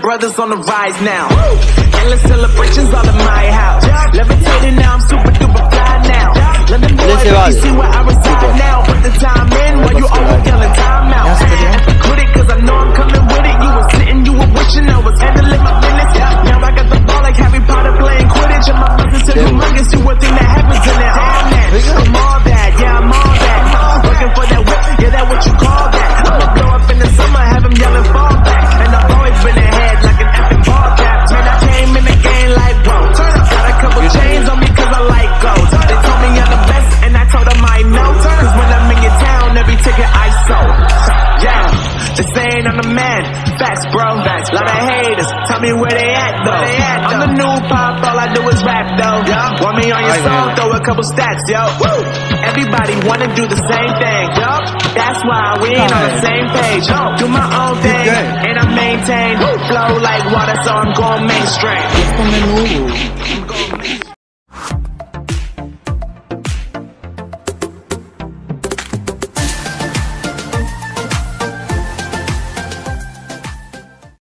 brothers on the rise now. Endless celebrations all in my house. Levitating now, I'm super duper fly now. Let them boys see where I reside now. Put the time in while you always yelling time out. Quit it cause I know I'm coming with it. You were sitting, you were wishing I was handling my business. Now I got the ball like Harry Potter playing Quidditch. And my business is humongous. You would think that happens in it. I'm all that, yeah, I'm all that. Looking for that whip, yeah, that what you call that. I'ma blow up in the summer, have him yelling fall back. And I've always been ahead like an epic ball cap. Man, I came in the game like, whoa. Got a couple chains on me cause I like gold. They told me I'm the best and I told them I know. Cause when I'm in your town, every ticket I sold. Yeah, they saying I'm the man. Facts, bro. Lot of haters, tell me where they at though. I'm the new pop, all I do is rap though. Want me on your song, throw a couple stats, yo. Everybody wanna do the same thing, yo. That's why we ain't on the same page. Do my own thing, and I maintain. Flow like water, so I'm going mainstream.